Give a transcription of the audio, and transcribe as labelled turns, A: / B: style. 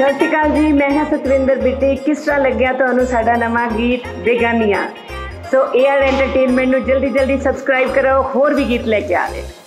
A: सत श्री अकाल जी, मैं हाँ सतविंदर बिट्टी। किस तरह लग्या तुहानू साडा नवा गीत बेगानियां। सो AR एंटरटेनमेंट नू जल्दी जल्दी सबसक्राइब करो, होर भी गीत लेके आवे।